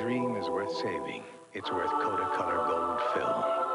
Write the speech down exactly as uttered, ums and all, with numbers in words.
dream is worth saving, it's worth Kodak Color Gold film.